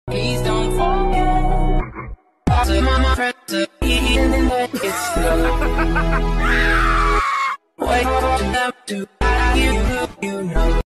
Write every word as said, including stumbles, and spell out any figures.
Please don't forget to mama press the key and then let it slow. Wait for them to you, you know.